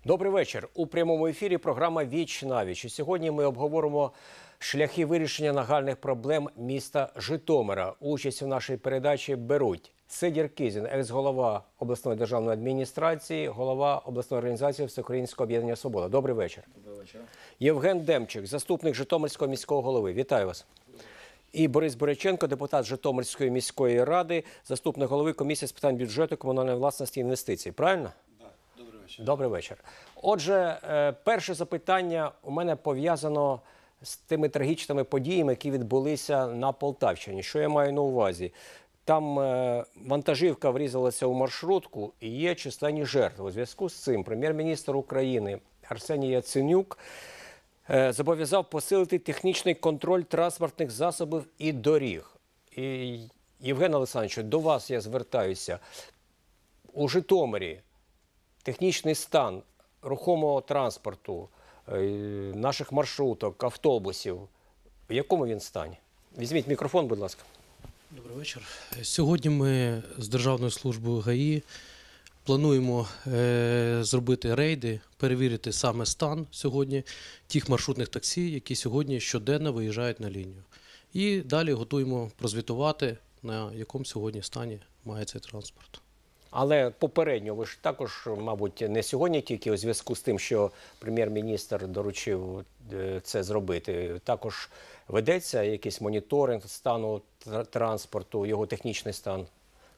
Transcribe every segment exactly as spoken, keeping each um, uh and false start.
Добрий вечір. У прямому ефірі програма «Віч на віч». І сьогодні ми обговоримо шляхи вирішення нагальних проблем міста Житомира. Участь у нашій передачі беруть Сидір Кізін, екс-голова обласної державної адміністрації, голова обласної організації Всеукраїнського об'єднання «Свобода». Добрий вечір. Добрий вечір. Євген Демчик, заступник Житомирського міського голови. Вітаю вас. І Борис Боряченко, депутат Житомирської міської ради, заступник голови комісії з питань бюджету, комунальної власності і інвестицій. Правильно? Так, добрий вечір. Добрий вечір. Отже, перше запитання у мене пов'язано з тими трагічними подіями, які відбулися на Полтавщині. Що я маю на увазі? Там вантажівка врізалася у маршрутку і є численні жертви. У зв'язку з цим прем'єр-міністр України Арсеній Яценюк зобов'язав посилити технічний контроль транспортних засобів і доріг. І, Євген Олександрович, до вас я звертаюся. У Житомирі технічний стан рухомого транспорту, наших маршруток, автобусів, в якому він стані? Візьміть мікрофон, будь ласка. Добрий вечір. Сьогодні ми з Державною службою ГАІ плануємо е, зробити рейди, перевірити саме стан сьогодні тих маршрутних таксі, які сьогодні щоденно виїжджають на лінію. І далі готуємо прозвітувати, на якому сьогодні стані має цей транспорт. Але попередньо, ви ж також, мабуть, не сьогодні тільки у зв'язку з тим, що прем'єр-міністр доручив це зробити, також ведеться якийсь моніторинг стану транспорту, його технічний стан?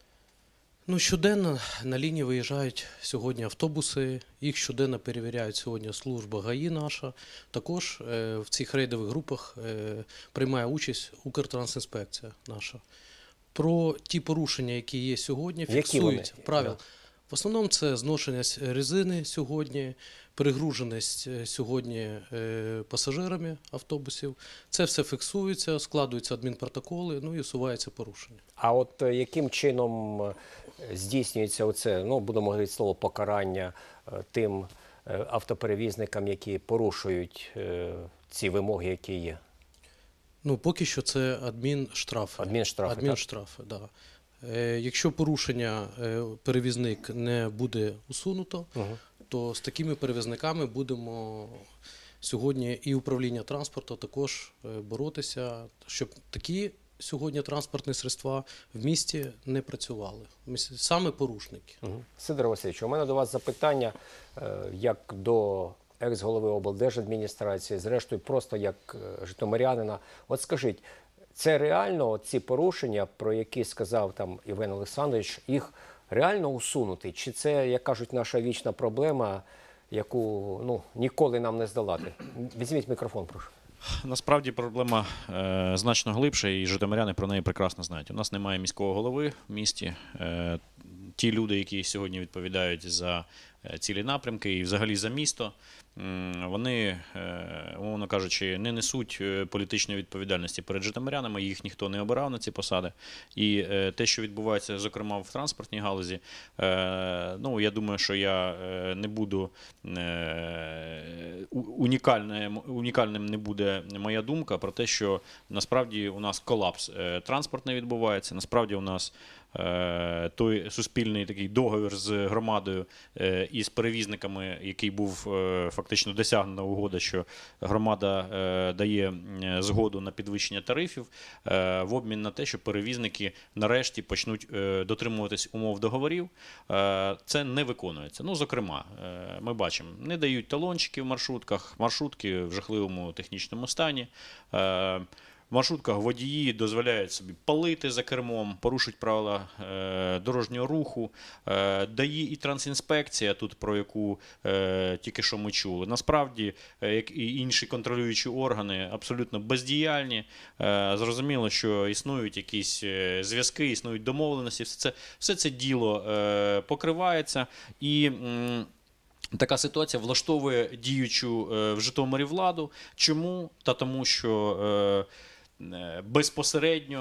Ну, щоденно на лінії виїжджають сьогодні автобуси, їх щоденно перевіряють сьогодні служба ГАІ наша. Також е, в цих рейдових групах е, приймає участь Укртрансінспекція наша. Про ті порушення, які є сьогодні, фіксують правил. В основному це зношення резини сьогодні, перегруженість сьогодні пасажирами автобусів. Це все фіксується, складуються адмінпротоколи, ну і усуваються порушення. А от яким чином здійснюється оце, ну, будемо говорити слово, покарання тим автоперевізникам, які порушують ці вимоги, які є? Ну, поки що це адмінштрафи. Адмінштрафи, Адмінштрафи, так. Да. Е, якщо порушення е, перевізник не буде усунуто, угу. то з такими перевізниками будемо сьогодні і управління транспорту також е, боротися, щоб такі сьогодні транспортні средства в місті не працювали. Саме порушники. Угу. Сидор Васильович, у мене до вас запитання, е, як до екс-голови облдержадміністрації, зрештою просто як житомирянина. От скажіть, це реально, ці порушення, про які сказав там Євген Олександрович, їх реально усунути? Чи це, як кажуть, наша вічна проблема, яку ну, ніколи нам не здолати? Візьміть мікрофон, прошу. Насправді проблема е, значно глибша, і житомиряни про неї прекрасно знають. У нас немає міського голови в місті. Е, ті люди, які сьогодні відповідають за цілі напрямки і взагалі за місто, вони, умовно кажучи, не несуть політичної відповідальності перед житомирянами, їх ніхто не обирав на ці посади. І те, що відбувається, зокрема, в транспортній галузі, ну, я думаю, що я не буду, унікальним, унікальним не буде моя думка про те, що насправді у нас колапс транспортний відбувається, насправді у нас той суспільний такий договір з громадою і з перевізниками, який був фактично досягнена угода, що громада дає згоду на підвищення тарифів в обмін на те, що перевізники нарешті почнуть дотримуватись умов договорів. Це не виконується. Ну, зокрема, ми бачимо, не дають талончики в маршрутках, маршрутки в жахливому технічному стані. В маршрутках водії дозволяють собі палити за кермом, порушують правила е, дорожнього руху. Е, ДАІ і Трансінспекція, тут про яку е, тільки що ми чули, насправді, е, як і інші контролюючі органи, абсолютно бездіяльні. Е, зрозуміло, що існують якісь зв'язки, існують домовленості, все це, все це діло е, покривається. І... М Така ситуація влаштовує діючу в Житомирі владу. Чому? Та тому, що безпосередньо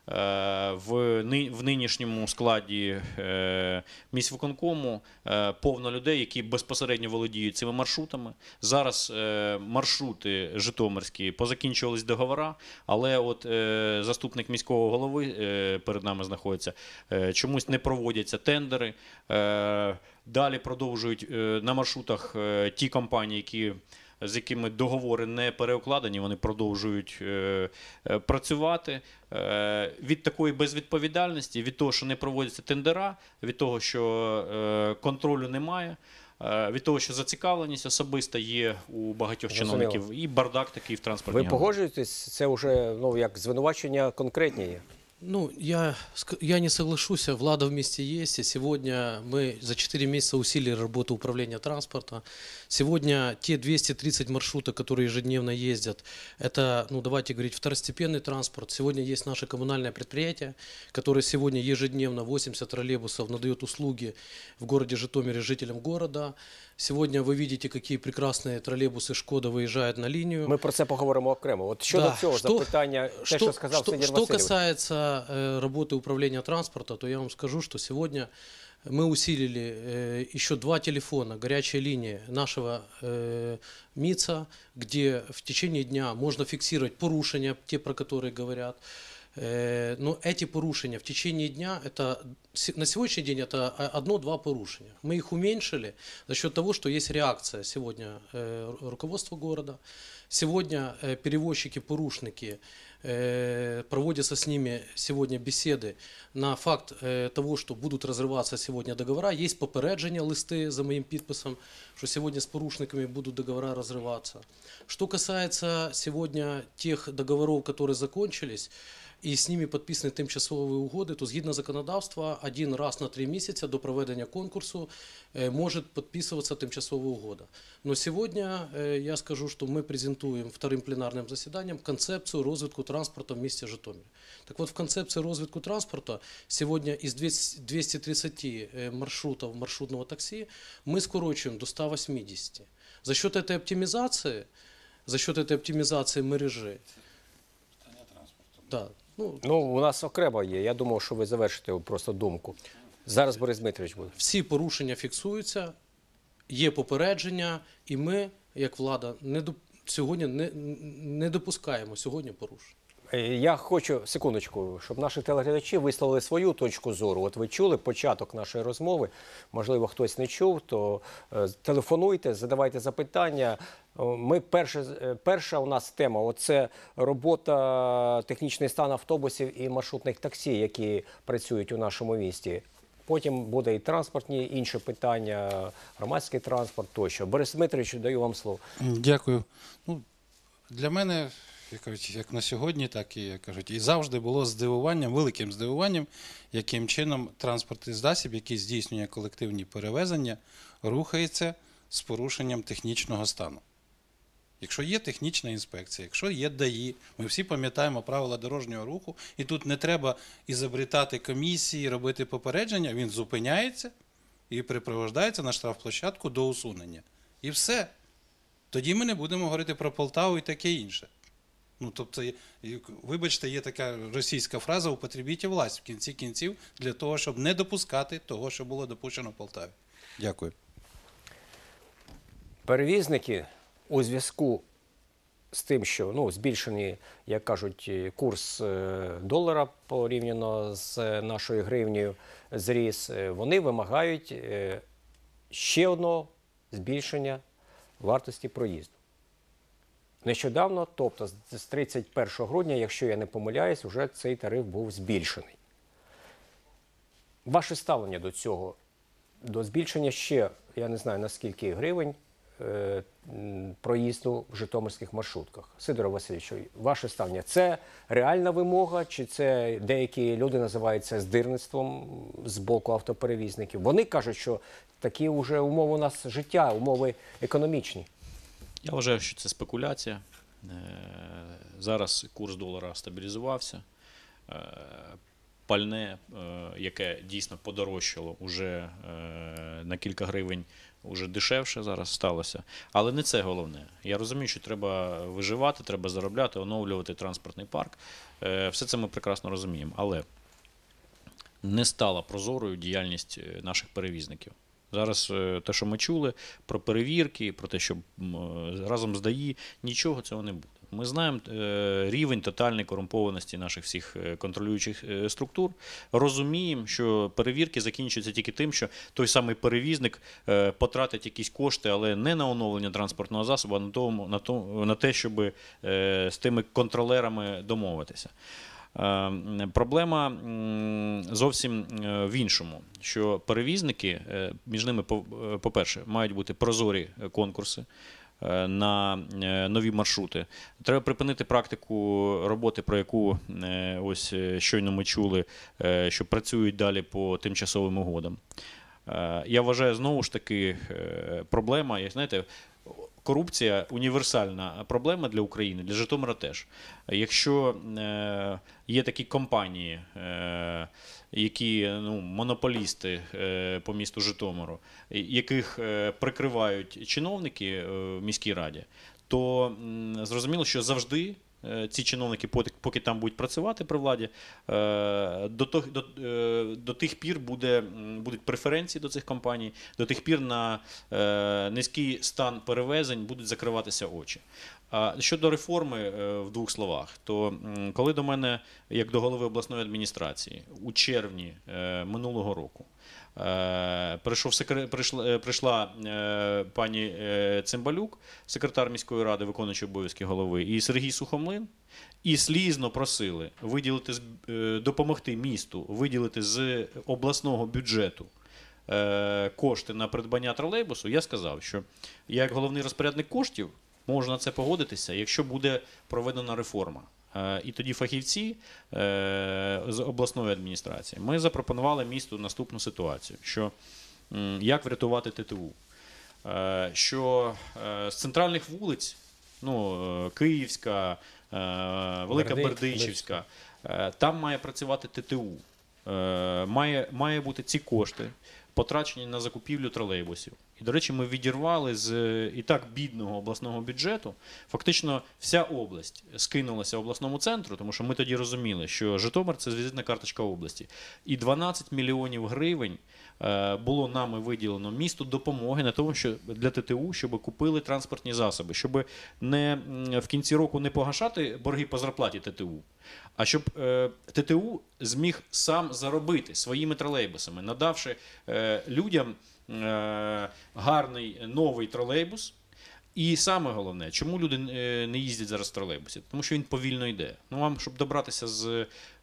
в, ни, в нинішньому складі е, міськвиконкому е, повно людей, які безпосередньо володіють цими маршрутами. Зараз е, маршрути житомирські позакінчувались договори, але от е, заступник міського голови е, перед нами знаходиться, е, чомусь не проводяться тендери. Е, далі продовжують е, на маршрутах е, ті компанії, які з якими договори не переукладені, вони продовжують е, е, працювати. Е, від такої безвідповідальності, від того, що не проводяться тендера, від того, що е, контролю немає, е, від того, що зацікавленість особиста є у багатьох Зрозуміло. чиновників, і бардак такий в транспортній Ви галузі. погоджуєтесь? Це вже ну, як звинувачення конкретні є. Ну, я, ск- я не соглашусь, влада вместе есть, и сегодня мы за четыре месяца усилили работу управления транспорта. Сегодня те двести тридцать маршрутов, которые ежедневно ездят, это, ну, давайте говорить, второстепенный транспорт. Сегодня есть наше коммунальное предприятие, которое сегодня ежедневно восемьдесят троллейбусов надает услуги в городе Житомире жителям города. Сегодня вы видите, какие прекрасные троллейбусы «Шкода» выезжают на линию. Ми про це поговоримо окремо. От щодо Да, цього що- запитання, те, що сказав что, Сидір что Васильович. касается э, работы управления транспорта, то я вам скажу, что сегодня мы усилили э, еще два телефона, горячая линия нашего э, МИЦа, где в течение дня можно фиксировать порушения, те, про которые говорят. Э, но эти порушения в течение дня, это, се- на сегодняшний день это о- одно-два порушения. Мы их уменьшили за счет того, что есть реакция сегодня э, ру- руководства города. Сегодня э, перевозчики-порушники, э, проводятся с ними сегодня беседы на факт э, того, что будут разрываться сегодня договора. Есть попередження листы за моим подписом, что сегодня с порушниками будут договора разрываться. Что касается сегодня тех договоров, которые закончились, і з ними підписані тимчасові угоди, то згідно законодавства один раз на три місяці до проведення конкурсу е, може підписуватися тимчасова угода. Но сегодня е, я скажу, що ми презентуємо вторым пленарним засіданням концепцію розвитку транспорту в місті Житомирі. Так вот, в концепции розвитку транспорта сегодня из двухсот тридцати маршрутов маршрутного такси мы скорочиваем до ста восьмидесяти. За счет этой оптимизации, за счет этой оптимизации мережи, да, ну, Ну, у нас окремо є. Я думав, що ви завершите просто думку. Зараз Борис Дмитрович буде. всі порушення фіксуються, є попередження, і ми, як влада, не доп... сьогодні не, не допускаємо сьогодні порушень. Е, Я хочу, секундочку, щоб наші телеглядачі висловили свою точку зору. От ви чули початок нашої розмови, можливо, хтось не чув, то е, телефонуйте, задавайте запитання. О, Ми перше, е, перша у нас тема – оце робота, технічний стан автобусів і маршрутних таксі, які працюють у нашому місті. Потім буде і транспортні, інші питання, громадський транспорт тощо. Борис Дмитрович, даю вам слово. Дякую. Ну, для мене, як кажуть, як на сьогодні, так і як кажуть, і завжди було здивуванням, великим здивуванням, яким чином транспортний засіб, який здійснює колективні перевезення, рухається з порушенням технічного стану. Якщо є технічна інспекція, якщо є ДАІ, ми всі пам'ятаємо правила дорожнього руху, і тут не треба ізобретати комісії, робити попередження, він зупиняється і припровождається на штрафплощадку до усунення. І все. Тоді ми не будемо говорити про Полтаву і таке інше. Ну, тобто, і- і, вибачте, є така російська фраза «употребіть власть» в кінці кінців для того, щоб не допускати того, що було допущено в Полтаві. Дякую. Перевізники у зв'язку з тим, що ну, збільшений, як кажуть, курс е, долара порівняно з нашою гривнею зріс, е, вони вимагають е, ще одного збільшення вартості проїзду. Нещодавно, тобто з тридцять першого грудня, якщо я не помиляюсь, вже цей тариф був збільшений. Ваше ставлення до цього, до збільшення ще, я не знаю, на скільки гривень, е, м, проїзду в житомирських маршрутках. Сидоре Васильовичу, ваше ставлення – це реальна вимога, чи це деякі люди називають це здирництвом з боку автоперевізників? Вони кажуть, що такі вже умови у нас життя, умови економічні. Я вважаю, що це спекуляція. Е, Зараз курс долара стабілізувався. Е, Пальне, е, яке дійсно подорожчало уже е, на кілька гривень уже дешевше зараз сталося. Але не це головне. Я розумію, що треба виживати, треба заробляти, оновлювати транспортний парк. Е, Все це ми прекрасно розуміємо. Але не стала прозорою діяльність е, наших перевізників. Зараз е, те, що ми чули про перевірки, про те, що м, е, разом з ДАІ, нічого цього не буде. Ми знаємо е, рівень тотальної корумпованості наших всіх е, контролюючих е, структур. Розуміємо, що перевірки закінчуються тільки тим, що той самий перевізник е, потратить якісь кошти, але не на оновлення транспортного засобу, а на, тому, на, то, на те, щоб е, з тими контролерами домовитися. Е, Проблема м, зовсім е, в іншому, що перевізники, е, між ними, по- е, по-перше, мають бути прозорі е, конкурси е, на е, нові маршрути. Треба припинити практику роботи, про яку е, ось е, щойно ми чули, е, що працюють далі по тимчасовим угодам. Е, Я вважаю, знову ж таки, е, проблема, як знаєте, корупція універсальна проблема для України, для Житомира теж. Якщо е, є такі компанії, е, які ну, монополісти е, по місту Житомиру, яких е, прикривають чиновники е, в міській раді, то м, зрозуміло, що завжди е, ці чиновники, поки, поки там будуть працювати при владі, е, до, тох, до, е, до тих пір буде, м, будуть преференції до цих компаній, до тих пір на е, низький стан перевезень будуть закриватися очі. А щодо реформи, е, в двох словах, то м, коли до мене, як до голови обласної адміністрації, у червні е, минулого року е, прийшов секре- прийшла, е, прийшла е, пані е, Цимбалюк, секретар міської ради, виконуючий обов'язки голови, і Сергій Сухомлин, і слізно просили виділити, з- е, допомогти місту виділити з обласного бюджету е, кошти на придбання тролейбусу, я сказав, що я як головний розпорядник коштів можу на це погодитися, якщо буде проведена реформа. Е, І тоді фахівці е, з обласної адміністрації, ми запропонували місту наступну ситуацію, що м, як врятувати ТТУ. Е, Що е, з центральних вулиць, ну, е, Київська, е, Велика Бердичівська. Бердичівська, е, там має працювати ТТУ. Е, Має, має бути ці кошти потрачені на закупівлю тролейбусів. І, до речі, ми відірвали з е, і так бідного обласного бюджету. Фактично вся область скинулася обласному центру, тому що ми тоді розуміли, що Житомир – це візитна карточка області. І дванадцять мільйонів гривень е, було нами виділено місту допомоги на тому, що для ТТУ, щоб купили транспортні засоби, щоб не м, в кінці року не погашати борги по зарплаті ТТУ, а щоб е, ТТУ зміг сам заробити своїми тролейбусами, надавши е, людям е, гарний новий тролейбус. І саме головне, чому люди е, не їздять зараз в тролейбусі? Тому що він повільно йде. Ну, вам, щоб добратися з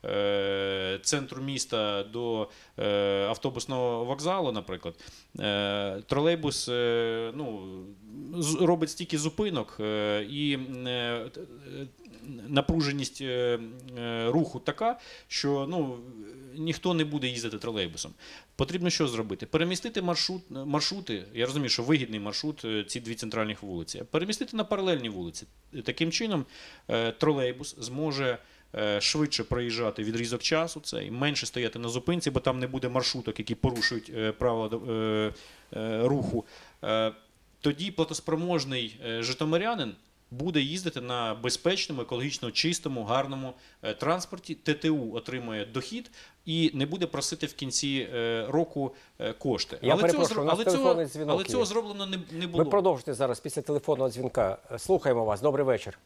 е, центру міста до е, автобусного вокзалу, наприклад, е, тролейбус е, ну, з- робить стільки зупинок е, і е, т- е, напруженість е, е, руху така, що ну, ніхто не буде їздити тролейбусом. Потрібно що зробити? Перемістити маршрут, маршрути, я розумію, що вигідний маршрут е, ці дві центральних вулиці, перемістити на паралельні вулиці. Таким чином е, тролейбус зможе е, швидше проїжджати відрізок часу, цей, менше стояти на зупинці, бо там не буде маршруток, які порушують е, правила е, е, руху. Е, Тоді платоспроможний е, житомирянин буде їздити на безпечному, екологічно чистому, гарному е, транспорті, ТТУ отримує дохід і не буде просити в кінці е, року е, кошти. Я перепрошую, цього, у нас але, цього, телефонний дзвінок але є. цього зроблено не, не Ви було. продовжите зараз після телефонного дзвінка. Слухаємо вас. Добрий вечір.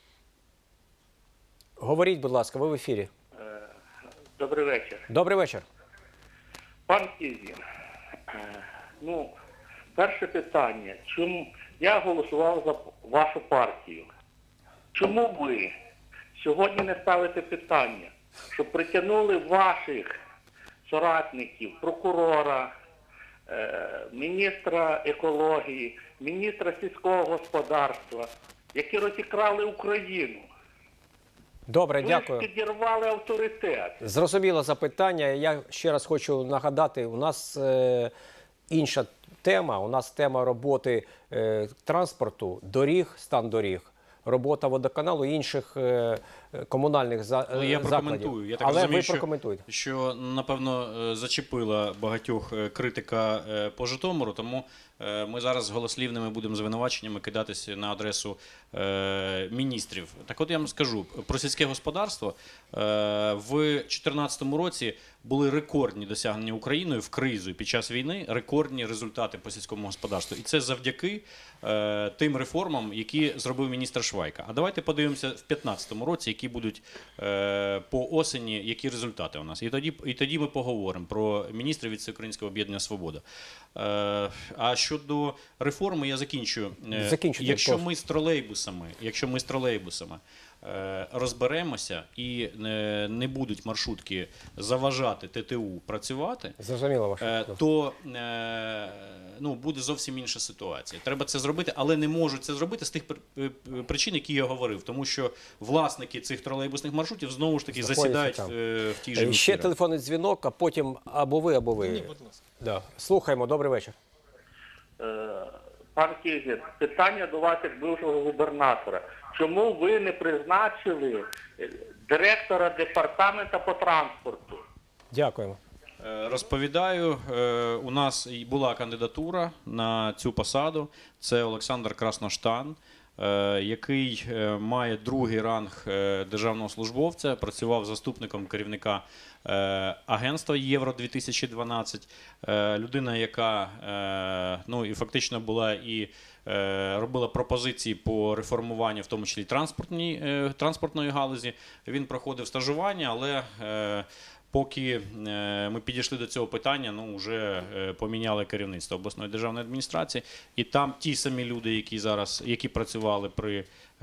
Говоріть, будь ласка, ви в ефірі. Добрий вечір. Добрий вечір. Пан Кізін, е, ну, перше питання. Чому я голосував за вашу партію? Чому ви сьогодні не ставите питання, щоб притягнули ваших соратників, прокурора, е, міністра екології, міністра сільського господарства, які розікрали Україну? Добре, Ви дякую. ж підірвали авторитет. Зрозуміло запитання. Я ще раз хочу нагадати, у нас е, інша тема. У нас тема роботи е, транспорту, доріг, стан доріг, робота водоканалу і інших е, е, комунальних за, Але я е, прокоментую. закладів. Я так Але розумію, ви що- прокоментуєте. що, напевно, е, зачепила багатьох е, критика е, по Житомиру, тому е, ми зараз з голослівними будемо звинуваченнями кидатися на адресу е, міністрів. Так от я вам скажу, про сільське господарство е, в дві тисячі чотирнадцятому році були рекордні досягнення Україною в кризу і під час війни, рекордні результати по сільському господарству. І це завдяки е, тим реформам, які зробив міністр Швайка. А давайте подивимося в дві тисячі п'ятнадцятому році, які будуть е, по осені, які результати у нас. І тоді, і тоді ми поговоримо про міністрів від Всеукраїнського об'єднання «Свобода». Е, а щодо реформи, я закінчу. Е, Закінчуйте, якщо прошу. ми з тролейбусами, якщо ми з тролейбусами е, розберемося і не, не будуть маршрутки заважати Т Т У працювати, Зрозуміло ваше. е, то е, ну, буде зовсім інша ситуація. Треба це зробити, але не можуть це зробити з тих пр- е, причин, які я говорив. Тому що власники цих тролейбусних маршрутів знову ж таки Знаходяться засідають там. е, в тій же Е, Ще ефірах. телефонний дзвінок, а потім або ви, або ви. Ні, будь ласка. Да. Слухаємо, добрий вечір. Е, Пан Кізін, питання до вас як бившого губернатора. Чому ви не призначили е, директора департаменту по транспорту? Дякуємо. Е, Розповідаю, е, у нас і була кандидатура на цю посаду. Це Олександр Красноштан, е, який е, має другий ранг е, державного службовця, працював заступником керівника е, агентства Євро дві тисячі дванадцять. Е, Людина, яка е, ну, і фактично була і е, робила пропозиції по реформуванню, в тому числі транспортній, е, транспортної галузі. Він проходив стажування, але е, поки е, ми підійшли до цього питання, ну, вже е, поміняли керівництво обласної державної адміністрації. І там ті самі люди, які зараз, які працювали при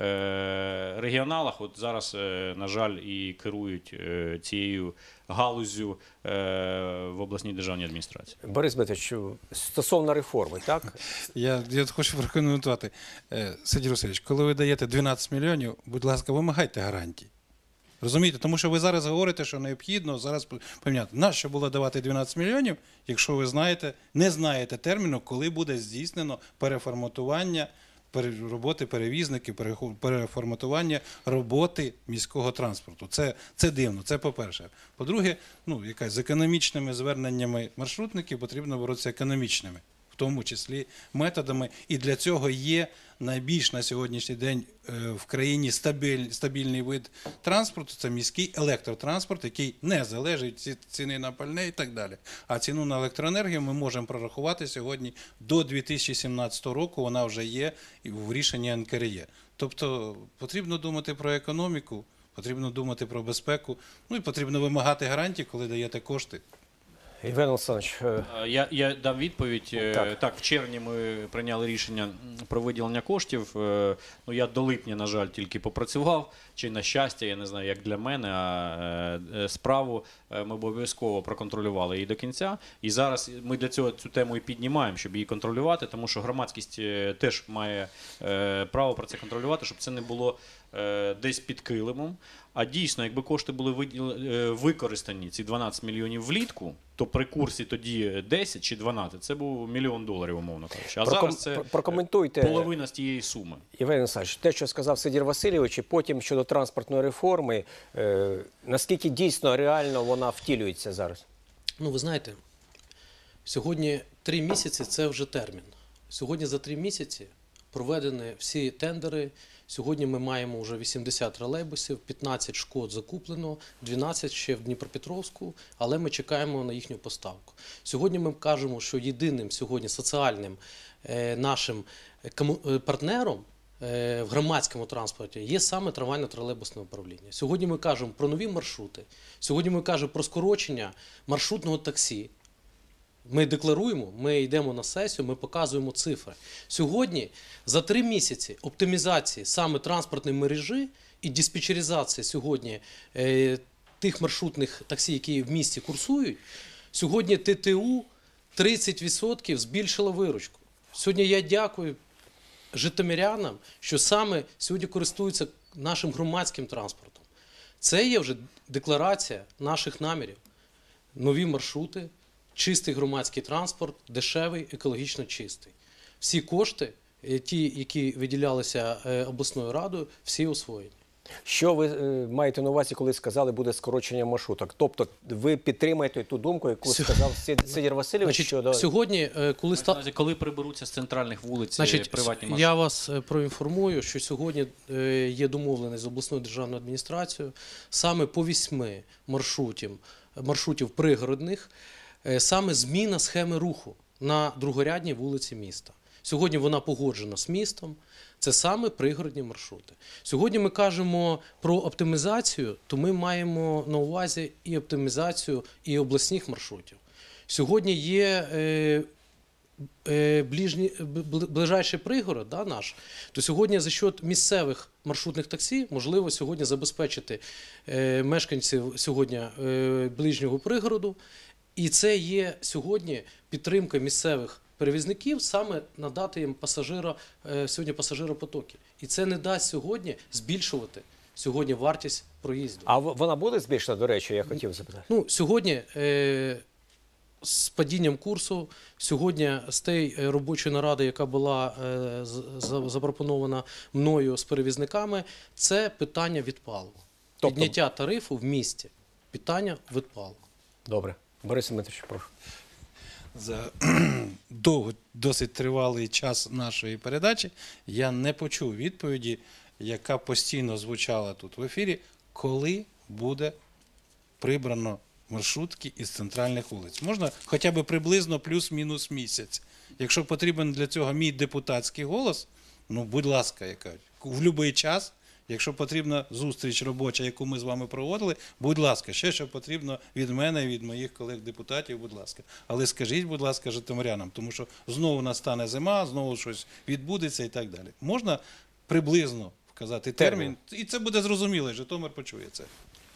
е, регіоналах, от зараз, е, на жаль, і керують е, цією галузю е, в обласній державній адміністрації. Борис Дмитрович, стосовно реформи, так? Я, я хочу прокоментувати. Е, Сидір Васильович, коли ви даєте дванадцять мільйонів, будь ласка, вимагайте гарантій. Розумієте? Тому що ви зараз говорите, що необхідно зараз поміняти. Нащо було давати дванадцять мільйонів, якщо ви знаєте, не знаєте терміну, коли буде здійснено переформатування пере- роботи перевізників, переху- переформатування роботи міського транспорту. Це, це дивно, це по-перше. По-друге, ну, якась з економічними зверненнями маршрутників потрібно боротися економічними, в тому числі методами. І для цього є найбільш на сьогоднішній день е, в країні стабіль, стабільний вид транспорту – це міський електротранспорт, який не залежить від ціни на пальне і так далі. А ціну на електроенергію ми можемо прорахувати сьогодні до дві тисячі сімнадцятого року, вона вже є і в рішенні Н К Р Е. Тобто потрібно думати про економіку, потрібно думати про безпеку, ну і потрібно вимагати гарантії, коли даєте кошти. Євген Олександрович, е, Е, Я, я дам відповідь. Е, Так. Так. в червні ми прийняли рішення м, про виділення коштів. Е, Ну, я до липня, на жаль, тільки попрацював. Чи на щастя, я не знаю, як для мене, а е, е, справу е, ми обов'язково проконтролювали її до кінця. І зараз ми для цього цю тему і піднімаємо, щоб її контролювати, тому що громадськість е, теж має е, право про це контролювати, щоб це не було е, десь під килимом. А дійсно, якби кошти були виділ- е, використані, ці дванадцять мільйонів влітку, то при курсі тоді десять чи дванадцять, це був мільйон доларів, умовно кажучи. А проком- зараз це про- прокоментуйте, половина з тієї суми. Євген Олександрович, те, що сказав Сидір Васильович, і потім щодо транспортної реформи, е, наскільки дійсно реально вона втілюється зараз? Ну, ви знаєте, сьогодні три місяці – це вже термін. Сьогодні за три місяці проведені всі тендери. Сьогодні ми маємо вже вісімдесят тролейбусів, п'ятнадцять шкод закуплено, дванадцять ще в Дніпропетровську, але ми чекаємо на їхню поставку. Сьогодні ми кажемо, що єдиним сьогодні соціальним е, нашим кому- е, партнером е, в громадському транспорті є саме трамвайно-тролейбусне управління. Сьогодні ми кажемо про нові маршрути, сьогодні ми кажемо про скорочення маршрутного таксі. Ми декларуємо, ми йдемо на сесію, ми показуємо цифри. Сьогодні за три місяці оптимізації саме транспортної мережі і диспетчеризації сьогодні е, тих маршрутних таксі, які в місті курсують, сьогодні Т Т У тридцять відсотків збільшило виручку. Сьогодні я дякую житомирянам, що саме сьогодні користуються нашим громадським транспортом. Це є вже декларація наших намірів. Нові маршрути, чистий громадський транспорт, дешевий, екологічно чистий. Всі кошти, е, ті, які виділялися е, обласною радою, всі освоєні. Що ви е, маєте на увазі, коли сказали, буде скорочення маршруток? Тобто ви підтримаєте ту думку, яку Сьо- сказав Сид- Сидір Васильович Значить, щодо... сьогодні, е, коли Мається на ста... увазі, коли приберуться з центральних вулиць е, Значить, приватні с- маршрути? я вас е, проінформую, що сьогодні е, є домовленість з обласною державною адміністрацією саме по вісьми маршрутів, маршрутів пригородних, е, саме зміна схеми руху на другорядній вулиці міста. Сьогодні вона погоджена з містом, це саме пригородні маршрути. Сьогодні ми кажемо про оптимізацію, то ми маємо на увазі і оптимізацію і обласних маршрутів. Сьогодні є е, е, ближні, бли- ближайший пригород, да, наш, то сьогодні за счет місцевих маршрутних таксі можливо сьогодні забезпечити е, мешканців сьогодні е, ближнього пригороду. І це є сьогодні підтримка місцевих перевізників саме надати їм пасажира, е, сьогодні пасажиропотоки. І це не дасть сьогодні збільшувати сьогодні вартість проїзду. А в- вона буде збільшена, до речі, я хотів запитати. Ну, сьогодні е, з падінням курсу, сьогодні з тієї е, робочої наради, яка була е, з- за- запропонована мною з перевізниками, це питання відпало. Тобто- Підняття тарифу в місті. Питання відпало. Добре. Борис Дмитрович, прошу. За довго, досить тривалий час нашої передачі я не почув відповіді, яка постійно звучала тут в ефірі, коли буде прибрано маршрутки із центральних вулиць. Можна хоча б приблизно плюс-мінус місяць. Якщо потрібен для цього мій депутатський голос, ну, будь ласка, яка, в будь-який час. Якщо потрібна зустріч робоча, яку ми з вами проводили, будь ласка, ще що потрібно від мене і від моїх колег-депутатів, будь ласка. Але скажіть, будь ласка, житомирянам, тому що знову настане зима, знову щось відбудеться і так далі. Можна приблизно вказати термін, і це буде зрозуміло, і Житомир почує це.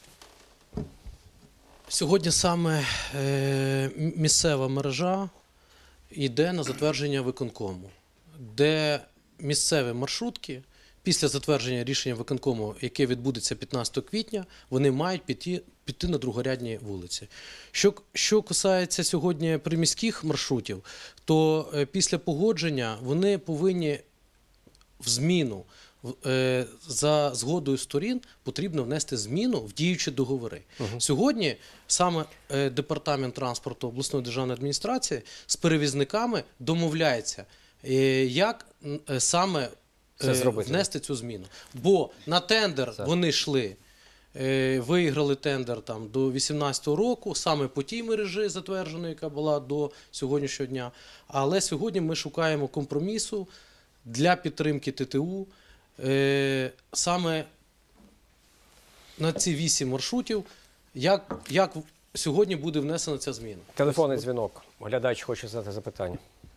Сьогодні саме е, місцева мережа йде на затвердження виконкому, де місцеві маршрутки після затвердження рішення виконкому, яке відбудеться п'ятнадцятого квітня, вони мають піти, піти на другорядні вулиці. Що, що касається сьогодні приміських маршрутів, то е, після погодження вони повинні в зміну в- е, за згодою сторін потрібно внести зміну в діючі договори. Сьогодні саме е, департамент транспорту обласної державної адміністрації з перевізниками домовляється, е, як м, е, саме Це е, зробити. внести цю зміну. Бо на тендер Це. вони йшли. е, Виграли тендер там до вісімнадцятого року, саме по тій мережі затвердженої, яка була до сьогоднішнього дня. Але сьогодні ми шукаємо компромісу для підтримки ТТУ е, саме на ці вісім маршрутів, як, як сьогодні буде внесена ця зміна. Телефонний дзвінок. Глядач хоче задати запитання.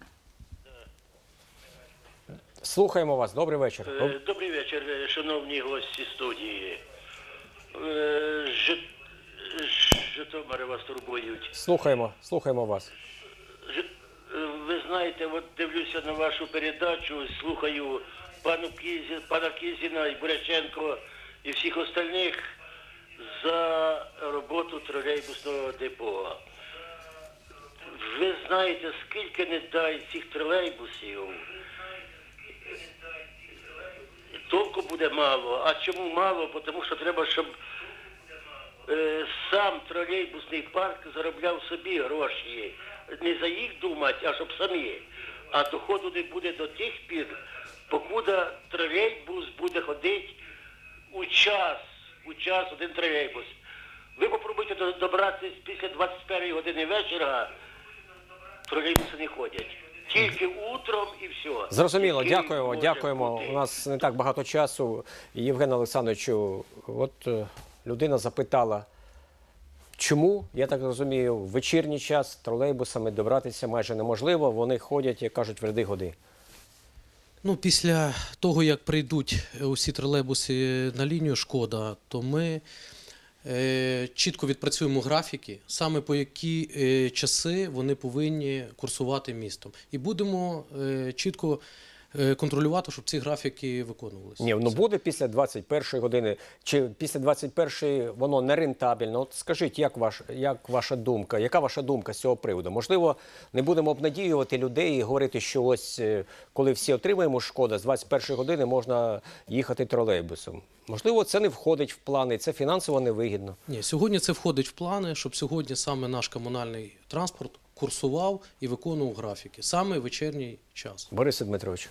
Слухаємо вас. Добрий вечір. Е, Добрий вечір, е, шановні гості студії. Е, Жи- Ж- Житомири вас турбують. Слухаємо, слухаємо вас. Жи- е, Ви знаєте, от дивлюся на вашу передачу, слухаю пану Кізі, пана Кізіна і Буряченко і всіх остальних за роботу тролейбусного депо. Ви знаєте, скільки не дай цих тролейбусів, толку буде мало. А чому мало? Бо тому що треба, щоб е, сам тролейбусний парк заробляв собі гроші. Не за їх думати, а щоб самі. А доходу не буде до тих пір, покуди тролейбус буде ходити у час, у час один тролейбус. Ви попробуйте до- добратися після двадцять першої години вечора, тролейбуси не ходять. Тільки утром і все. Зрозуміло, Такий дякуємо, може дякуємо. бути. У нас не так багато часу. Євген Олександровичу, от е, людина запитала, чому, я так розумію, в вечірній час тролейбусами добратися майже неможливо, вони ходять, як кажуть, в ряди годи. Ну, після того, як прийдуть усі тролейбуси на лінію «Шкода», то ми е, чітко відпрацюємо графіки, саме по які е, часи вони повинні курсувати містом. І будемо е, чітко е, контролювати, щоб ці графіки виконувалися. Ні, ну буде після двадцять першої години, чи після двадцять першої воно не рентабельно. От скажіть, як, ваш, як ваша думка, яка ваша думка з цього приводу? Можливо, не будемо обнадіювати людей і говорити, що ось е, коли всі отримаємо шкоду, з двадцять першої години можна їхати тролейбусом. Можливо, це не входить в плани, це фінансово невигідно. Ні, сьогодні це входить в плани, щоб сьогодні саме наш комунальний транспорт курсував і виконував графіки, саме в вечірній час. Борисе Дмитрович.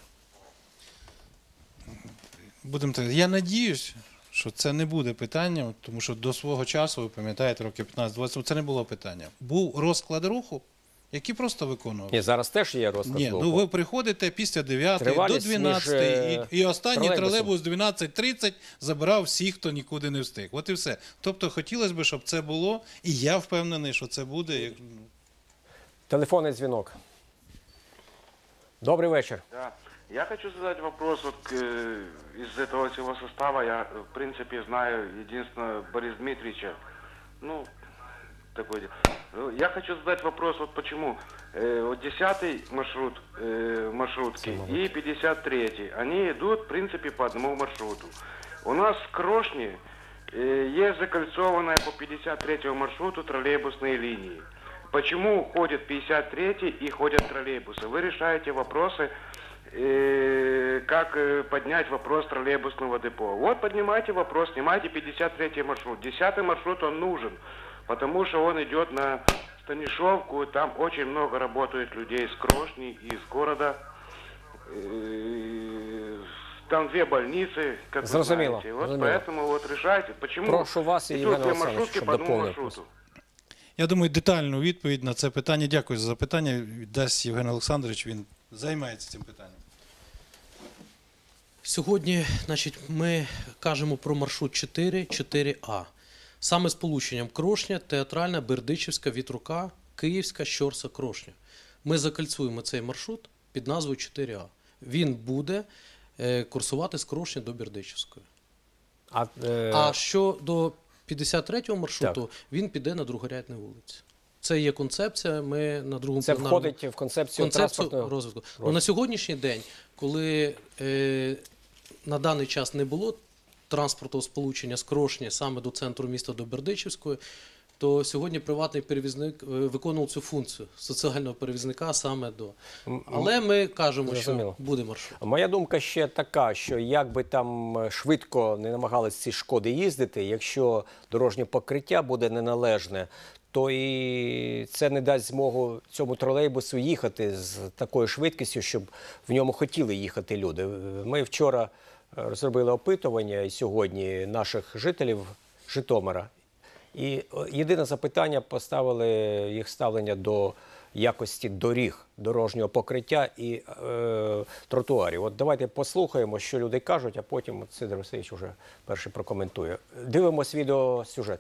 Будемо так. Я надіюсь, що це не буде питанням, тому що до свого часу, ви пам'ятаєте, років п'ятнадцять-двадцять, це не було питання. Був розклад руху, який просто виконував. Ні, зараз теж є розклад Ні, руху. ну ви приходите після дев'ятої до Тривалість між, дванадцятої, е, і, і останній тролейбусом. тролейбус дванадцять тридцять забирав всіх, хто нікуди не встиг. От і все. Тобто хотілося б, щоб це було, і я впевнений, що це буде. як- Телефонний дзвінок. Добрий вечір. Да. Я хочу задать вопрос вот к, э, из этого всего состава. Я, в принципе, знаю единственно Бориса Дмитриевича. Ну, такой. Ну, Я хочу задать вопрос, вот почему э, вот десятый маршрут э, маршрутки и пятьдесят третий, они идут, в принципе, по одному маршруту. У нас в Крошне э, есть закольцованная по пятьдесят третьему маршруту троллейбусные линии. Почему ходят пятьдесят третий и ходят троллейбусы? Вы решаете вопросы, э, как э, поднять вопрос троллейбусного депо. Вот поднимайте вопрос, снимайте пятьдесят третий маршрут. десятый маршрут, он нужен, потому что он идет на Станишевку, там очень много работает людей с Крошни, из города. Э, Там две больницы, как вы Зрозуміло, знаете. Вот зрозуміло. поэтому вот решайте, почему Прошу вас і идут Євгена две Олександровича, маршрутки щоб по одному доповнив. маршруту. Я думаю, детальну відповідь на це питання. Дякую за запитання. Дасть Євген Олександрович, він займається цим питанням. Сьогодні, значить, ми кажемо про маршрут чотири, чотири А. Саме сполученням Крошня, Театральна, Бердичівська, Вітрука, Київська, Щорса, Крошня. Ми закальцуємо цей маршрут під назвою чотири А. Він буде е, курсувати з Крошня до Бердичівської. А, е, А що до п'ятдесят третього маршруту, Так. він піде на Другорядні вулиці. Це є концепція, ми на другому це пленарному- входить в концепцію, концепцію транспортного розвитку. Ну, на сьогоднішній день, коли е, на даний час не було транспортного сполучення з Крошні саме до центру міста, до Бердичівської, то сьогодні приватний перевізник е, виконував цю функцію соціального перевізника саме до. Але ми кажемо, Зрозуміло. що буде маршрут. Моя думка ще така, що як би там швидко не намагались ці шкоди їздити, якщо дорожнє покриття буде неналежне, то і це не дасть змогу цьому тролейбусу їхати з такою швидкістю, щоб в ньому хотіли їхати люди. Ми вчора розробили опитування і сьогодні наших жителів Житомира. І єдине запитання поставили їх ставлення до якості доріг, дорожнього покриття і е, тротуарів. От давайте послухаємо, що люди кажуть, а потім от Сидор Васильович вже перший прокоментує. Дивимось відеосюжет.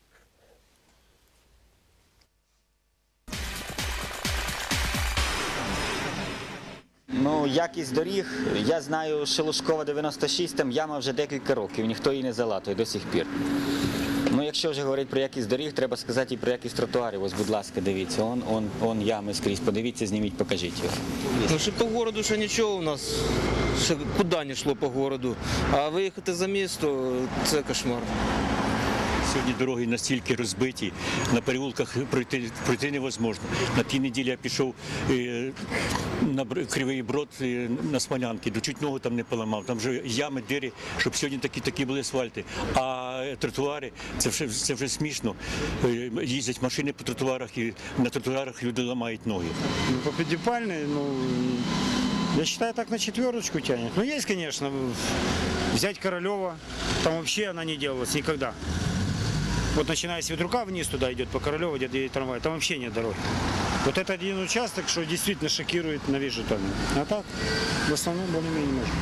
Ну, якість доріг, я знаю, Шелушкова дев'яносто шість, там яма вже декілька років, ніхто її не залатує до сих пір. Ну, якщо вже говорити про якість доріг, треба сказати і про якість тротуарів. Ось, будь ласка, дивіться, он, он, он ями скрізь, подивіться, зніміть, покажіть його. Ну, що по городу ще нічого у нас, ще куди не йшло по городу. А виїхати за місто – це кошмар. Сьогодні дороги настільки розбиті, на переулках пройти, пройти невозможно. На тій неділі я пішов е, на Бр- Кривий Брод е, на Смолянки, до чуть ногу там не поламав. Там вже ями, дири, щоб сьогодні такі, такі були асфальти. А тротуари, це вже, це вже смішно. Е, їздять машини по тротуарах і на тротуарах люди ламають ноги. Ну, по пятипальной, ну, я считаю, так на четверочку тянет. Ну, есть, конечно, взять Королева, там вообще она не делалась никогда. Вот начиная с Ветрука вниз туда идет по Королеву, где едет трамвай, там вообще нет дороги. Вот это один участок, что действительно шокирует на весь Житомир. А так, в основном, более-менее можно.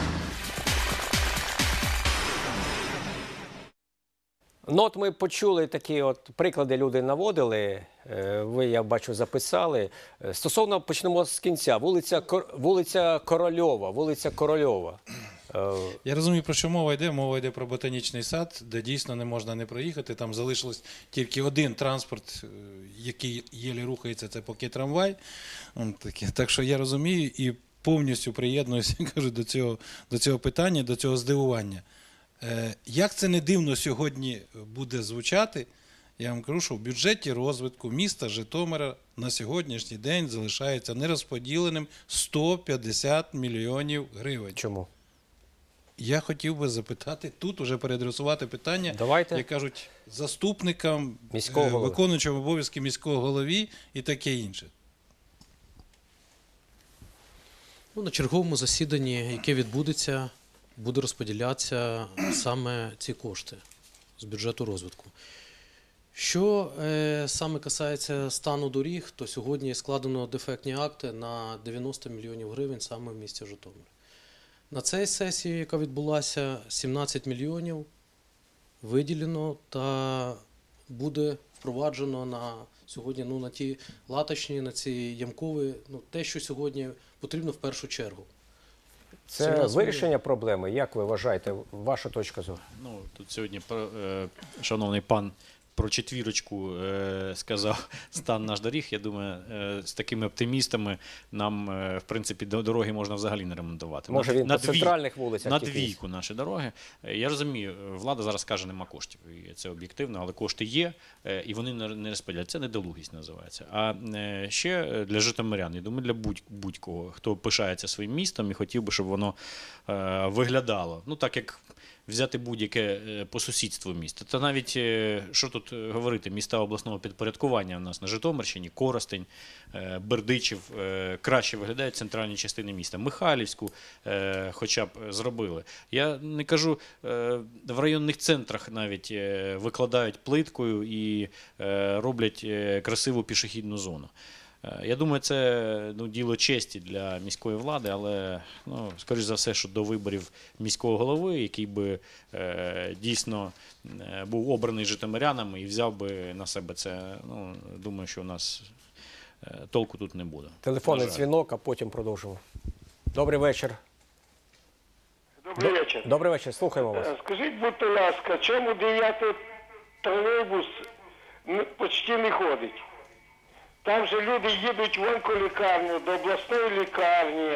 Ну от ми почули такі от приклади, люди наводили, е, ви, я бачу, записали. Е, Стосовно, почнемо з кінця. Вулиця, Кор- вулиця Корольова, вулиця Корольова. Е, Я розумію, про що мова йде. Мова йде про ботанічний сад, де дійсно не можна не проїхати. Там залишилось тільки один транспорт, е, який єлі рухається, це поки трамвай. М, таке. Так що я розумію, і повністю приєднуюся, кажу, до цього, до цього питання, до цього здивування. Е, як це не дивно сьогодні буде звучати, я вам кажу, що в бюджеті розвитку міста Житомира на сьогоднішній день залишається нерозподіленим сто п'ятдесят мільйонів гривень. Чому? Я хотів би запитати, тут уже переадресувати питання, Давайте. як кажуть, заступникам, Міського е, голови. виконуючим обов'язки міського голові і таке інше. Ну, на черговому засіданні, яке відбудеться, буде розподілятися саме ці кошти з бюджету розвитку. Що е, саме касається стану доріг, то сьогодні складено дефектні акти на дев'яносто мільйонів гривень саме в місті Житомир. На цій сесії, яка відбулася, сімнадцять мільйонів виділено та буде впроваджено на сьогодні, ну, на ті латочні, на ці ямкові, ну, те, що сьогодні потрібно в першу чергу. Це сімнадцять вирішення проблеми. Як ви вважаєте, ваша точка зору? Ну, тут сьогодні е, шановний пан про четвірочку е, сказав стан наш доріг. Я думаю, е, з такими оптимістами нам, е, в принципі, до- дороги можна взагалі не ремонтувати. Може, він по дві- центральних вулицях на тільки? двійку наші дороги. Е, Я розумію, влада зараз каже, нема коштів. І це об'єктивно, але кошти є, е, і вони не- не розподіляють. Це недолугість називається. А е, ще для житомирян, я думаю, для будь- будь-кого, хто пишається своїм містом і хотів би, щоб воно е, виглядало. Ну, так як взяти будь-яке е, по сусідству місто. Та навіть, е, що тут е, говорити, міста обласного підпорядкування у нас на Житомирщині, Коростень, е, Бердичів е, краще виглядають центральні частини міста. Михайлівську е, хоча б зробили. Я не кажу, е, в районних центрах навіть е, викладають плиткою і е, роблять е, красиву пішохідну зону. Е, Я думаю, це, ну, діло честі для міської влади, але, ну, скоріш за все, що до виборів міського голови, який би е, дійсно е, був обраний житомирянами і взяв би на себе це, ну, думаю, що у нас е, толку тут не буде. Телефонний На жаль. дзвінок, а потім продовжимо. Добрий вечір. Добрий вечір. Добрий вечір, слухаємо вас. Е, Скажіть, будь ласка, чому дев'ятий тролейбус н- почти не ходить? Там же люди їдуть в онколікарню, до обласної лікарні,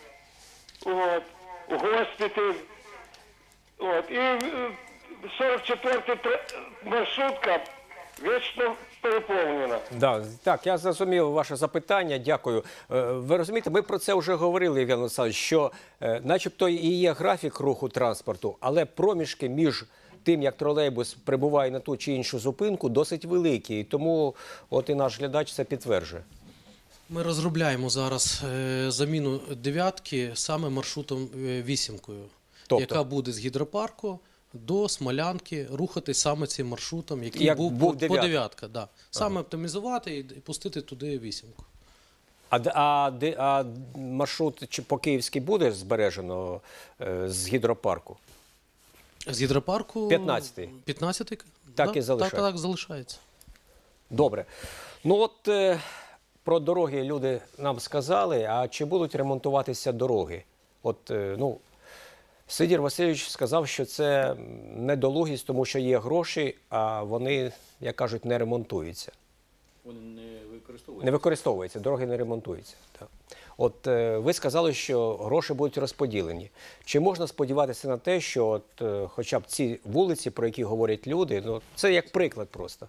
от, у госпіталь. От, і е, сорок четверта тр- маршрутка вічно переповнена. Да, так, я зрозумів ваше запитання, дякую. Е, Ви розумієте, ми про це вже говорили, Євген Олександрович, що е, начебто і є графік руху транспорту, але проміжки між тим, як тролейбус прибуває на ту чи іншу зупинку, досить великі. І тому от і наш глядач це підтверджує. Ми розробляємо зараз е, заміну дев'ятки саме маршрутом е, вісімкою, Тобто? яка буде з гідропарку до Смолянки рухати саме цим маршрутом, який Як був, був по, дев'ятка. по дев'ятка. Да. Саме оптимізувати і д- пустити туди вісімку. А, д- а, де- а маршрут чи по Київській буде збережено е, з гідропарку? З гідропарку п'ятнадцятий. п'ятнадцятий Так да, і залишається. Так, так, залишається. Добре. Ну от е, про дороги люди нам сказали, а чи будуть ремонтуватися дороги? От, е, ну, Сидір Васильович сказав, що це недолугість, тому що є гроші, а вони, як кажуть, не ремонтуються. Вони не використовують. Не використовуються, дороги не ремонтуються. Так. От е, ви сказали, що гроші будуть розподілені. Чи можна сподіватися на те, що от, е, хоча б ці вулиці, про які говорять люди, ну, це як приклад просто?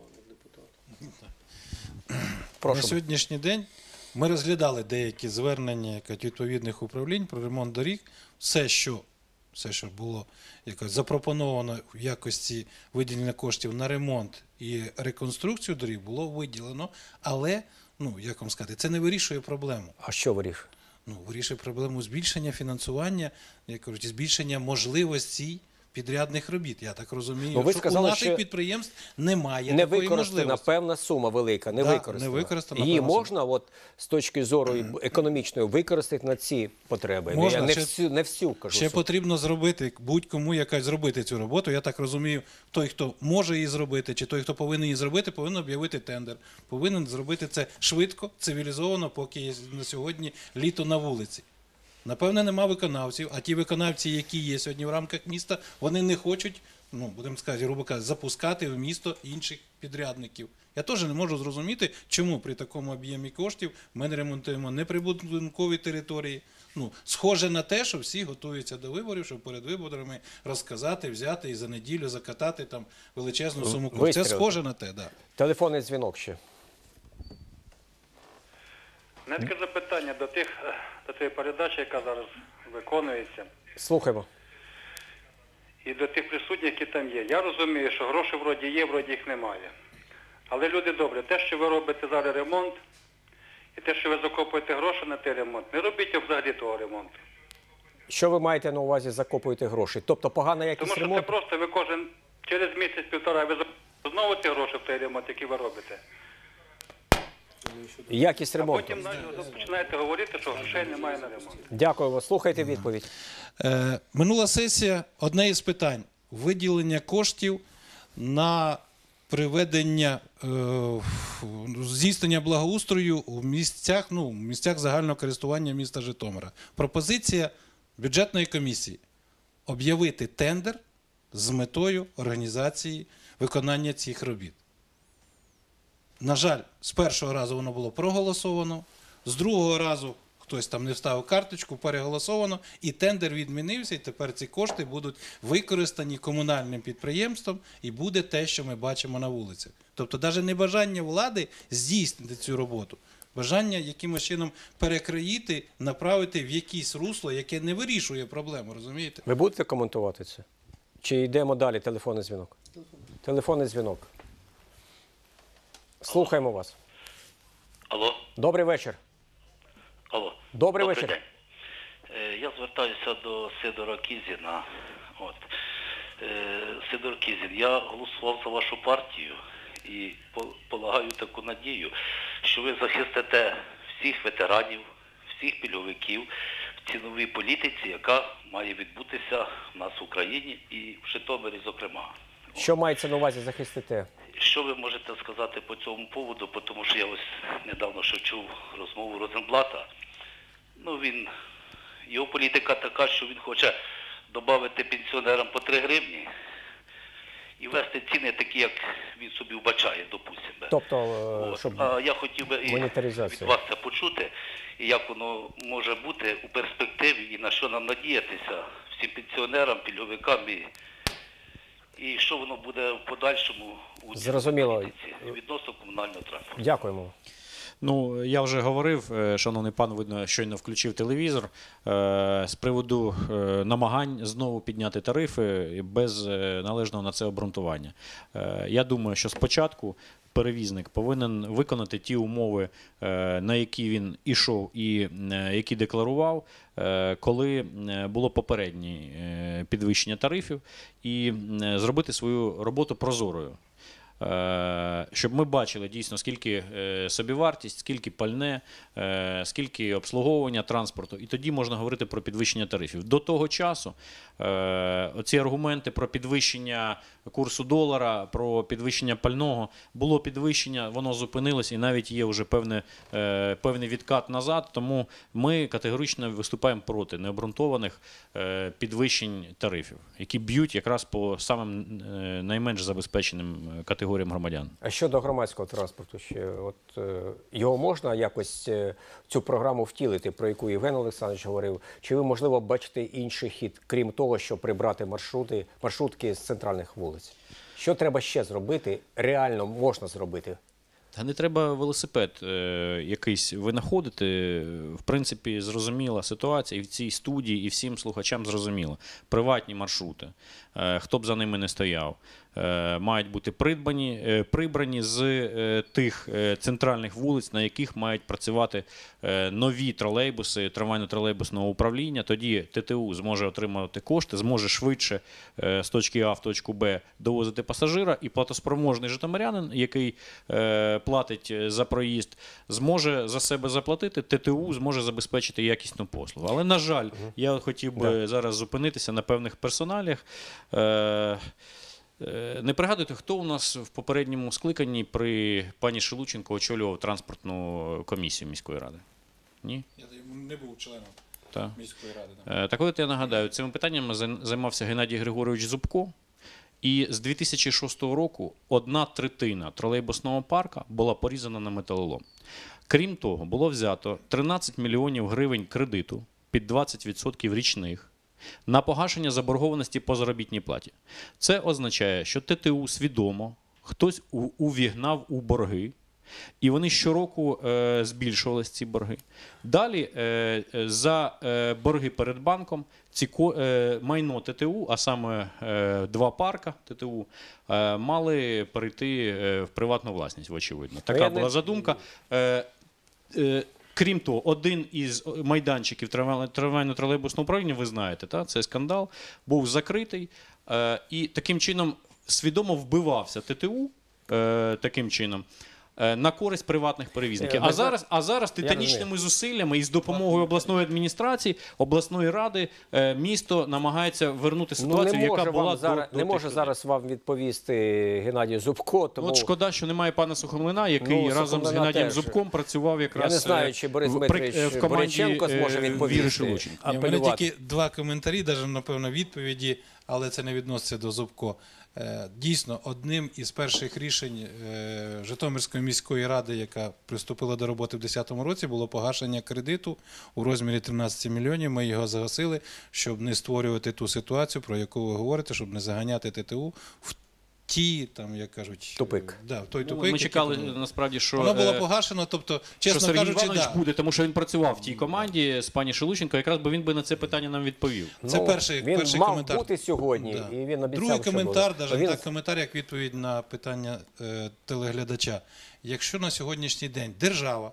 Прошу. На сьогоднішній день ми розглядали деякі звернення якось, відповідних управлінь про ремонт доріг. Все, що, все, що було якось, запропоновано в якості виділення коштів на ремонт і реконструкцію доріг, було виділено. Але, ну, як вам сказати, це не вирішує проблему. А що вирішує? Ну, вирішує проблему збільшення фінансування, як кажуть, збільшення можливостей підрядних робіт. Я так розумію, Ну, ви що сказали, у наших що підприємств немає Не такої використана можливості. певна сума велика, не Да, використана. не використана Її певна сума. можна от, з точки зору і економічної використати на ці потреби? Можна, Я не ще- всю, не всю кажу. Ще суму. потрібно зробити, будь-кому якась зробити цю роботу. Я так розумію, той, хто може її зробити, чи той, хто повинен її зробити, повинен об'явити тендер. Повинен зробити це швидко, цивілізовано, поки є на сьогодні літо на вулиці. Напевне, нема виконавців, а ті виконавці, які є сьогодні в рамках міста, вони не хочуть ну, будемо сказати, грубо кажучи, запускати в місто інших підрядників. Я теж не можу зрозуміти, чому при такому об'ємі коштів ми не ремонтуємо неприбудинкові території. Ну, схоже на те, що всі готуються до виборів, щоб перед виборами розказати, взяти і за неділю закатати там величезну суму коштів. Це схоже на те, так. Да. Телефонний дзвінок ще. У мене таке запитання до тих, до тієї передачі, яка зараз виконується, Слухаємо. і до тих присутніх, які там є. Я розумію, що гроші вроді є, вроді їх немає. Але люди добрі, те, що ви робите зараз ремонт, і те, що ви закопуєте гроші на той ремонт, не робіть взагалі того ремонту. Що ви маєте на увазі закопуєте гроші? Тобто погана якість Тому що ремонту? це просто ви кожен, через місяць-півтора, ви закопуєте знову ті гроші в той ремонт, який ви робите. Якість А ремонту. потім навіть починаєте говорити, що грошей немає на ремонт. Дякую вас. Слухайте відповідь. Е, минула сесія, одне із питань – виділення коштів на приведення, е, здійснення благоустрою у місцях, ну, в місцях загального користування міста Житомира. Пропозиція бюджетної комісії – об'явити тендер з метою організації виконання цих робіт. На жаль, з першого разу воно було проголосовано, з другого разу хтось там не вставив карточку, переголосовано, і тендер відмінився, і тепер ці кошти будуть використані комунальним підприємством, і буде те, що ми бачимо на вулицях. Тобто навіть не бажання влади здійснити цю роботу, бажання якимось чином перекроїти, направити в якесь русло, яке не вирішує проблему, розумієте? Ви будете коментувати це? Чи йдемо далі? Телефонний дзвінок. Телефонний дзвінок. Слухаємо вас. Алло. Добрий вечір. Алло. Добрий Добрий вечір. день. Е, Я звертаюся до Сидора Кізіна. От. Е, Сидор Кізін, я голосував за вашу партію і по- полагаю таку надію, що ви захистите всіх ветеранів, всіх пільговиків в ціновій політиці, яка має відбутися в нас в Україні і в Житомирі, зокрема. Що мається на увазі захистити? Що ви можете сказати по цьому поводу, тому що я ось недавно ще чув розмову Розенблата. Ну, він, його політика така, що він хоче додати пенсіонерам по три гривні і ввести ціни такі, як він собі вбачає, допустимо. Тобто, е, От. щоб А я хотів би і від монетаризація. вас це почути, і як воно може бути у перспективі, і на що нам надіятися всім пенсіонерам, пільговикам, і, і що воно буде в подальшому у цій Зрозуміло. політиці відносно комунального транспорту. Дякуємо. Ну, я вже говорив, е, шановний пан, видно, щойно включив телевізор, е, з приводу е, намагань знову підняти тарифи без е, належного на це обґрунтування. Е, Я думаю, що спочатку перевізник повинен виконати ті умови, е, на які він ішов і е, які декларував, е, коли е, було попереднє е, підвищення тарифів, і е, зробити свою роботу прозорою. Е, Щоб ми бачили дійсно, скільки е, собівартість, скільки пальне, е, скільки обслуговування транспорту, і тоді можна говорити про підвищення тарифів. До того часу е, оці аргументи про підвищення курсу долара, про підвищення пального, було підвищення, воно зупинилось і навіть є вже певне, е, певний відкат назад, тому ми категорично виступаємо проти необґрунтованих е, підвищень тарифів, які б'ють якраз по самим е, найменш забезпеченим категоріям громадян. А щодо громадського транспорту, ще от е, його можна якось е, цю програму втілити, про яку Євген Олександрович говорив? Чи ви, можливо, бачите інший хід, крім того, що прибрати маршрути, маршрутки з центральних вулиць? Що треба ще зробити? Реально можна зробити? Та не треба велосипед е, якийсь винаходити. В принципі, зрозуміла ситуація і в цій студії, і всім слухачам зрозуміло. Приватні маршрути, е, хто б за ними не стояв, е, мають бути придбані, е, прибрані з е, тих е, центральних вулиць, на яких мають працювати е, нові тролейбуси, трамвайно-тролейбусного управління. Тоді ТТУ зможе отримати кошти, зможе швидше е, з точки А в точку Б довозити пасажира, і платоспроможний житомирянин, який е, платить за проїзд, зможе за себе заплатити, ТТУ зможе забезпечити якісну послугу. Але, на жаль, я хотів би Да. зараз зупинитися на певних персоналіях. Е, е, Не пригадуєте, хто у нас в попередньому скликанні при пані Шелудченко очолював транспортну комісію міської ради? Ні? Я не був членом Так. міської ради. Е, Так от я нагадаю, цими питаннями зай- займався Геннадій Григорович Зубко. І з дві тисячі шостого року одна третина тролейбусного парка була порізана на металолом. Крім того, було взято тринадцять мільйонів гривень кредиту під двадцять відсотків річних на погашення заборгованості по заробітній платі. Це означає, що Т Т У свідомо хтось у- увігнав у борги, і вони щороку е, збільшувалися, ці борги. Далі е, е, за е, борги перед банком ці ко- е, майно Т Т У, а саме е, два парка Т Т У, е, мали перейти е, в приватну власність, очевидно. Така я не- була задумка. Е, е, Крім того, один із майданчиків трамвай- трамвайно-тролейбусного управління, ви знаєте, та, це скандал, був закритий. Е, і таким чином свідомо вбивався Т Т У, е, таким чином, е, на користь приватних перевізників. Е, А ви зараз, а зараз Я титанічними розумію. зусиллями і з допомогою обласної адміністрації, обласної ради, е, місто намагається вернути Ну, ситуацію, не може яка була вам до, зараз, до не тих може людей. зараз вам відповісти Геннадій Зубко, тому От шкода, що немає пана Сухомлина, який Ну, разом з Сухомлина Геннадієм теж. Зубком працював якраз Я не знаю, е, чи Борис в- Дмитрович при- е, в команді Бориченко зможе е, відповісти. Віри Шелудченко. Ні, у мене апелювати. тільки два коментарі, навіть, напевно, відповіді, але це не відноситься до Зубко. Е, Дійсно, одним із перших рішень е, Житомирської міської ради, яка приступила до роботи в дві тисячі десятому році, було погашення кредиту у розмірі тринадцять мільйонів. Ми його загасили, щоб не створювати ту ситуацію, про яку ви говорите, щоб не заганяти Т Т У в ті, там, як кажуть, Тупик. Да, в той Ну, тупик. ми який чекали, там- насправді, що, Воно було е, погашено, тобто, що чесно Сергій кажучи, Іванович да. буде, тому що він працював в тій команді з пані Шелудченко, якраз би він би на це питання нам відповів. Це Ну, перший, він перший мав коментар. бути сьогодні, Да. і він обіцяв, Другий що коментар, буде. навіть Він- так, коментар як відповідь на питання е, телеглядача. Якщо на сьогоднішній день держава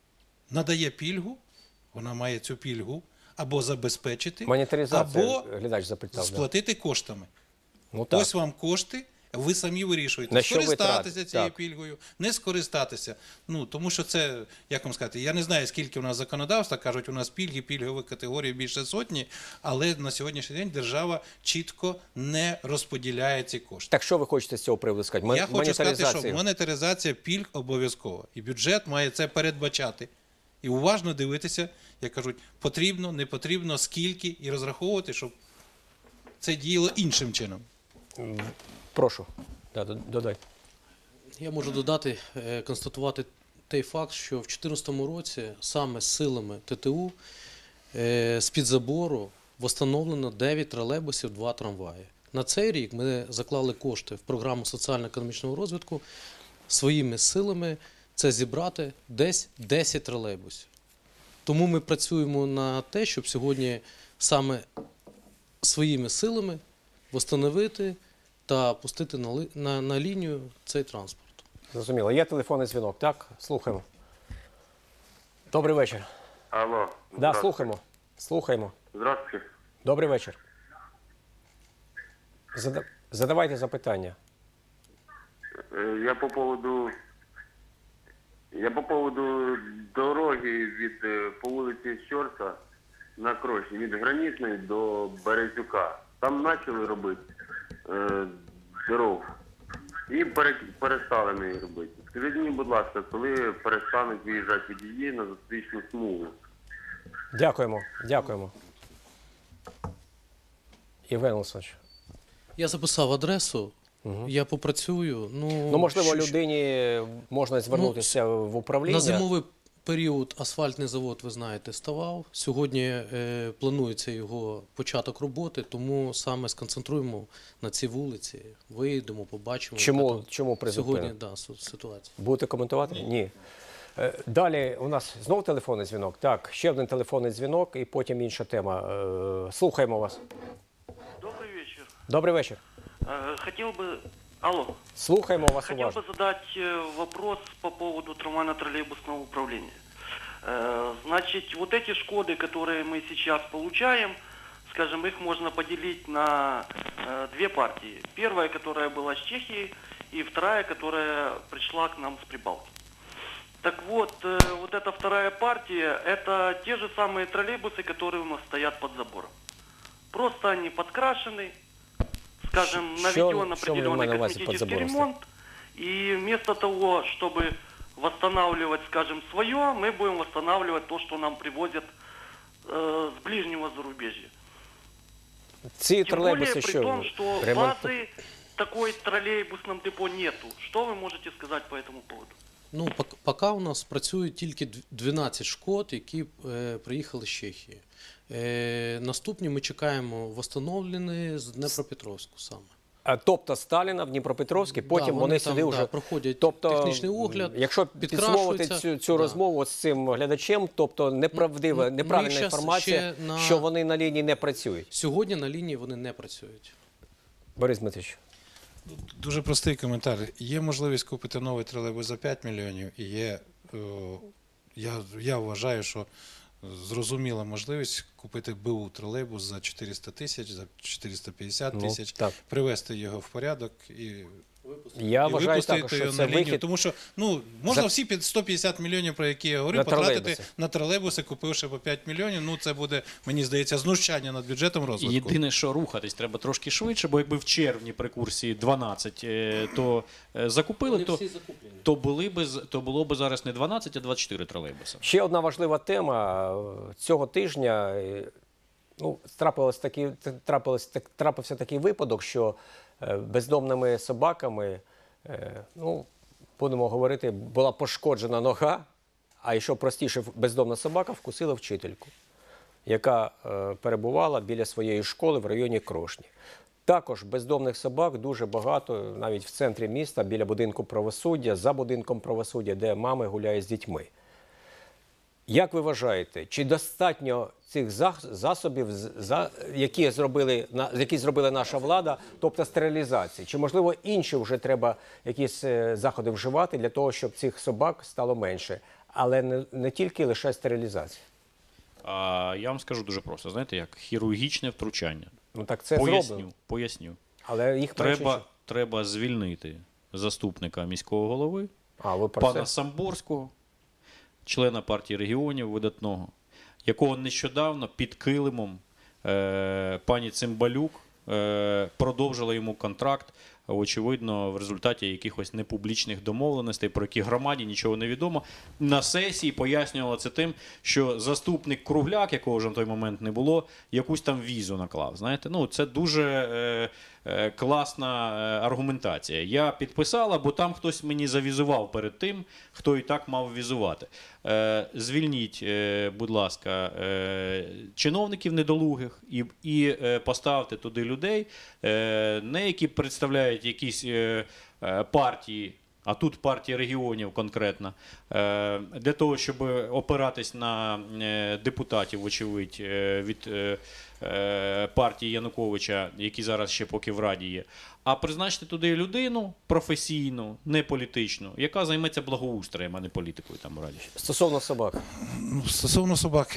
надає пільгу, вона має цю пільгу або забезпечити, Монетаризація, або глядач запитав. да. сплатити коштами. Ну, так. Ось вам кошти, ви самі вирішуєте, На що скористатися витратити, цією так. пільгою, не скористатися. Ну, тому що це, як вам сказати, я не знаю, скільки у нас законодавства, кажуть, у нас пільги, пільгові категорії більше сотні, але на сьогоднішній день держава чітко не розподіляє ці кошти. Так що ви хочете з цього приводу сказати? Мон- Я хочу сказати, що монетаризацію. монетаризація пільг обов'язкова. І бюджет має це передбачати. І уважно дивитися, як кажуть, потрібно, не потрібно, скільки, і розраховувати, щоб це діяло іншим чином. Прошу. Да, д- додай. Я можу додати, е, констатувати той факт, що в дві тисячі чотирнадцятому році саме з силами Т Т У е, з-під забору встановлено дев'ять тролейбусів, два трамваї. На цей рік ми заклали кошти в програму соціально-економічного розвитку своїми силами це зібрати десь десять тролейбусів. Тому ми працюємо на те, щоб сьогодні саме своїми силами встановити та пустити на, ли- на, на лінію цей транспорт. Зрозуміло. Є телефонний дзвінок, так? Слухаємо. Добрий вечір. Алло. Да, слухаємо. Слухаємо. Здравствуйте. Добрий вечір. Зада- Задавайте запитання. Э, Я по поводу я по поводу дороги від е, по вулиці Щорса на Кроші, від Гранітної до Березюка. Там почали робити е, дорогу і пере, перестали неї робити. Скажіть мені, будь ласка, коли перестануть виїжджати водії на зустрічну смугу? Дякуємо. Дякуємо. Євген Олександрович. Я записав адресу, я попрацюю. Ну, Ну, можливо, що- людині можна звернутися в управління. На зимовий період асфальтний завод, ви знаєте, ставав. Сьогодні е, планується його початок роботи, тому саме сконцентруємо на цій вулиці, виїдемо, побачимо. Чому, яка там чому призупинено? сьогодні да, су- ситуація. Будете коментувати? Ні. Е, Далі у нас знову телефонний дзвінок. Так, ще один телефонний дзвінок і потім інша тема. Е, Слухаємо вас. Добрый вечер. Добрий вечір. Э, Хотел бы... Алло. Слухаємо вас Хотел уважно. бы задать э, вопрос по поводу трамвайно-троллейбусного управления. Э, Значит, вот эти «Шкоды», которые мы сейчас получаем, скажем, их можно поделить на э, две партии. Первая, которая была с Чехии, и вторая, которая пришла к нам с Прибалтики. Так вот, э, вот эта вторая партия, это те же самые троллейбусы, которые у нас стоят под забором. Просто они подкрашены, скажем, Що- наведен що ви определенный маєте на увазі під косметический забором ремонт. И вместо того, чтобы восстанавливать, скажем, свое, мы будем восстанавливать то, что нам привозят э, с ближнего зарубежья. Ці Тем более тролейбуси при що? том, что ремонт- базы такой троллейбусном депо нету. Что вы можете сказать по этому поводу? Ну, пок- поки у нас працюють тільки дв- дванадцять шкод, які е, приїхали з Чехії. Е, наступні ми чекаємо встановлені з Дніпропетровську саме. А, Тобто Сталіна в Дніпропетровській, потім Да, вони, вони сюди там, вже да, проходять тобто, технічний огляд, Якщо підсумовувати підкрашуються. цю, цю Да. розмову з цим глядачем, тобто неправдива, Ну, ну, неправильна ми щас інформація, ще на- що вони на лінії не працюють. Сьогодні на лінії вони не працюють. Борис Дмитрович. Дуже простий коментар. Є можливість купити новий тролейбус за п'ять мільйонів, і є, о, я, я вважаю, що зрозуміла можливість купити БУ тролейбус за чотириста тисяч, за чотириста п'ятдесят Ну, тисяч, так. привести його в порядок і, Я і вважаю випустити також, що його це на лінію. вихід Тому що ну, можна за- всі під сто п'ятдесят мільйонів, про які я говорив, На потратити тролейбуси. на тролейбуси, купивши по п'ять мільйонів. Ну, це буде, мені здається, знущання над бюджетом розвитку. Єдине, що рухатись треба трошки швидше, бо якби в червні при курсі дванадцять е, то е, закупили, Вони то, всі закуплені. то, були би, з- то було б зараз не дванадцять, а двадцять чотири тролейбуси. Ще одна важлива тема цього тижня. е, Ну, трапилось такі, трапилось, так- трапився такий випадок, що е, бездомними собаками, е, ну, будемо говорити, була пошкоджена нога, а що простіше, бездомна собака вкусила вчительку, яка е, перебувала біля своєї школи в районі Крошні. Також бездомних собак дуже багато, навіть в центрі міста, біля будинку правосуддя, за будинком правосуддя, де мами гуляють з дітьми. Як ви вважаєте, чи достатньо цих зах- засобів, з- за- які зробили, на- які зробила наша влада, тобто стерилізації? Чи, можливо, інші вже треба якісь е, заходи вживати для того, щоб цих собак стало менше? Але не, не тільки лише стерилізація. А, я вам скажу дуже просто, знаєте як, хірургічне втручання. Ну так це поясню, зроблено. поясню. Але їх менше, Треба, ніж- треба звільнити заступника міського голови, А, ви про пана це? Самборського, члена партії регіонів видатного, якого нещодавно під килимом е, пані Цимбалюк е, продовжила йому контракт, очевидно, в результаті якихось непублічних домовленостей, про які громаді нічого не відомо. На сесії пояснювала це тим, що заступник Кругляк, якого ж на той момент не було, якусь там візу наклав. Знаєте, ну це дуже е, е, класна е, аргументація. Я підписала, бо там хтось мені завізував перед тим, хто і так мав візувати. Е, звільніть, е, будь ласка, е, чиновників недолугих і, і е, поставте туди людей, е, не які представляють якісь е, е, партії, а тут партія регіонів конкретно, е, для того, щоб опиратись на е, депутатів, вочевидь, е, від е, е, партії Януковича, які зараз ще поки в Раді є, а призначити туди людину професійну, не політичну, яка займеться благоустроєм, а не політикою там в Раді. Стосовно собак. Ну, стосовно собак,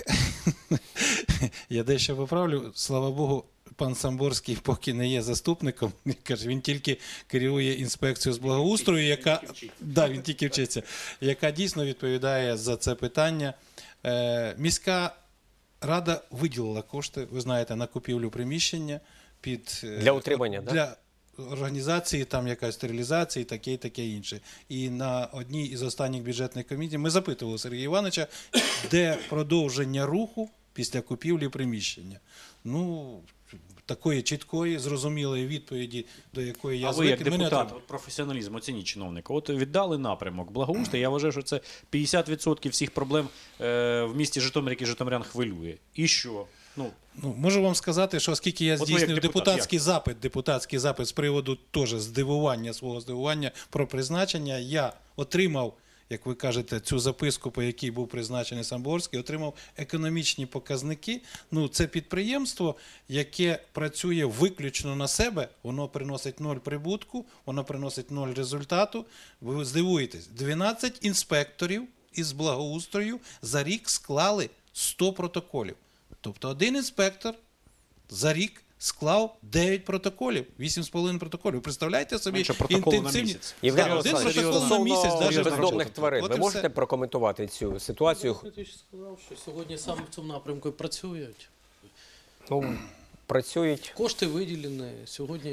я дещо поправлю. Слава Богу, пан Самборський поки не є заступником. Каже, він тільки керує інспекцією з благоустрою, яка, да, він тільки вчиться, яка дійсно відповідає за це питання. Е, міська рада виділила кошти, ви знаєте, на купівлю приміщення під е, Для утримання, для да? організації, там якась стерилізація, таке і таке інше. І на одній із останніх бюджетних комісій ми запитували Сергія Івановича, де продовження руху після купівлі приміщення. Ну, такої чіткої, зрозумілої відповіді, до якої я А ви як звик, ми не депутат, отримали. от професіоналізм, оцініть чиновника. От віддали напрямок благоустрою, я вважаю, що це п'ятдесят відсотків всіх проблем е, в місті Житомир, які житомирян хвилює. І що? Ну, Ну, можу вам сказати, що оскільки я От ви здійснив як депутат, депутатський запит, депутатський запит з приводу теж здивування, свого здивування про призначення, я отримав, як ви кажете, цю записку, по якій був призначений Самборський, отримав економічні показники. Ну, це підприємство, яке працює виключно на себе, воно приносить ноль прибутку, воно приносить ноль результату. Ви здивуєтесь, дванадцять інспекторів із благоустрою за рік склали сто протоколів. Тобто один інспектор за рік склав дев'ять протоколів, вісім з половиною протоколів. Ви представляєте собі Менше протоколу на інтенсивні... місяць. Євген Так, один Олександрович, протокол на місяць, стосовно навіть бездомних роботи. тварин, От ви і можете все. прокоментувати цю ситуацію? Ти сказав, що сьогодні саме в цьому напрямку і працюють. Ну, працюють. Кошти виділені. Сьогодні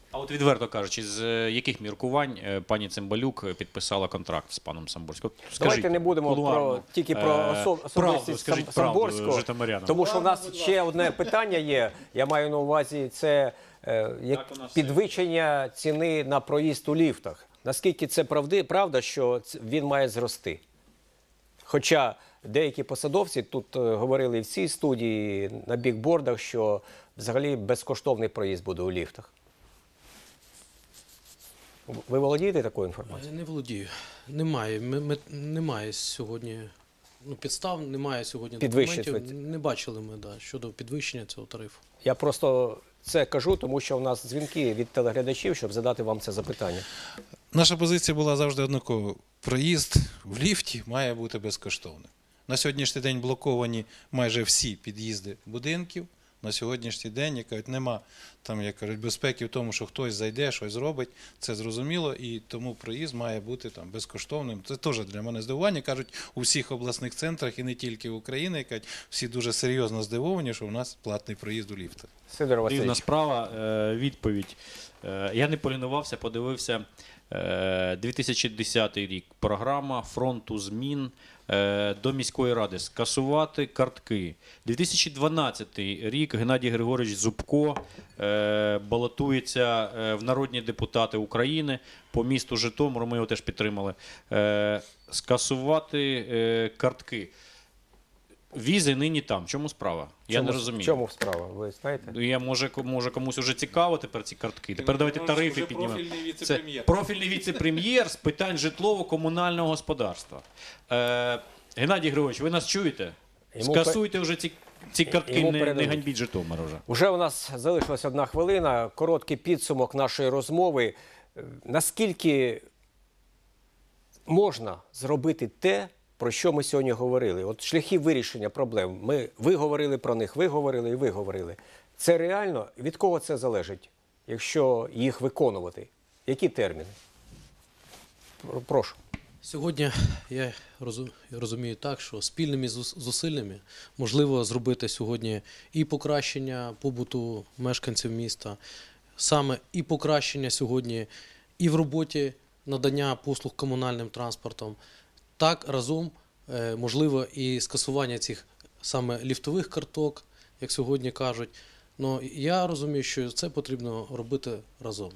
А от відверто кажучи, з е, яких міркувань е, пані Цимбалюк підписала контракт з паном Самборським? От скажіть, Давайте не будемо кулуарно, про, тільки про е, осо, правду, особистість скажіть Сам- правду Самборського, житомирянам. тому що в нас ще одне питання є, я маю на увазі, це е, як у нас підвищення ціни на проїзд у ліфтах. Наскільки це правди, правда, що ц- він має зрости? Хоча деякі посадовці тут е, говорили в цій студії на бікбордах, що взагалі безкоштовний проїзд буде у ліфтах. Ви володієте такою інформацією? Я не володію. Немає. Ми, ми, немає сьогодні ну, підстав, немає сьогодні Підвищення документів. ціни. Не бачили ми да, щодо підвищення цього тарифу. Я просто це кажу, тому що у нас дзвінки від телеглядачів, щоб задати вам це запитання. Наша позиція була завжди однакова. Проїзд в ліфті має бути безкоштовним. На сьогоднішній день блоковані майже всі під'їзди будинків. На сьогоднішній день, як кажуть, нема там, як кажуть, безпеки в тому, що хтось зайде, щось зробить. Це зрозуміло, і тому проїзд має бути там безкоштовним. Це теж для мене здивування. Кажуть, у всіх обласних центрах і не тільки в Україні, кажуть, всі дуже серйозно здивовані, що у нас платний проїзд у ліфтах. Сидор Дивна Васильович. справа, е, відповідь. Е, Я не полінувався, подивився е, дві тисячі десятий рік. Програма фронту змін е, до міської ради скасувати картки. дві тисячі дванадцятий рік Геннадій Григорович Зубко е, балотується е, в народні депутати України по місту Житомиру, ми його теж підтримали. Е, Скасувати е, картки. Візи нині там. Чому справа? Я Чому- не розумію. В чому справа? Ви знаєте? Ну, Я, може, ко- може комусь вже цікаво тепер ці картки. Тепер давайте тарифи піднімемо. профільний Це віце-прем'єр. профільний віце-прем'єр з питань житлово-комунального господарства. Е, Геннадій Григорович, ви нас чуєте? Йому Скасуйте вже ці, ці картки, йому не, не передадуть. ганьбіть Житомир вже. Уже у нас залишилась одна хвилина. Короткий підсумок нашої розмови. Е, Наскільки можна зробити те, про що ми сьогодні говорили? От шляхи вирішення проблем. Ми, ви говорили про них, ви говорили і ви говорили. Це реально? Від кого це залежить, якщо їх виконувати? Які терміни? Про- Прошу. Сьогодні я розу- я розумію так, що спільними зус- зусиллями можливо зробити сьогодні і покращення побуту мешканців міста, саме і покращення сьогодні і в роботі надання послуг комунальним транспортом. Так разом е, можливо і скасування цих саме ліфтових карток, як сьогодні кажуть. Ну я розумію, що це потрібно робити разом.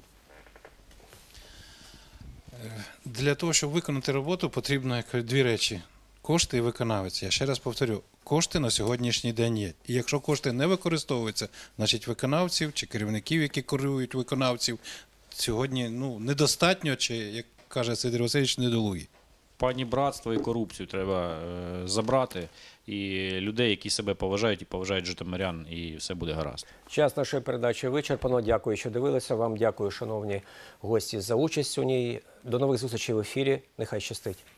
Для того, щоб виконати роботу, потрібно як кажуть, дві речі: кошти і виконавець. Я ще раз повторю, кошти на сьогоднішній день є. І якщо кошти не використовуються, значить виконавців чи керівників, які керують виконавців, сьогодні ну, недостатньо, чи, як каже Сидор Васильович, недолугі. Пані братство і корупцію треба е, забрати. І людей, які себе поважають і поважають житомирян, і все буде гаразд. Час нашої передачі вичерпано. Дякую, що дивилися. Вам дякую, шановні гості, за участь у ній. До нових зустрічей в ефірі. Нехай щастить.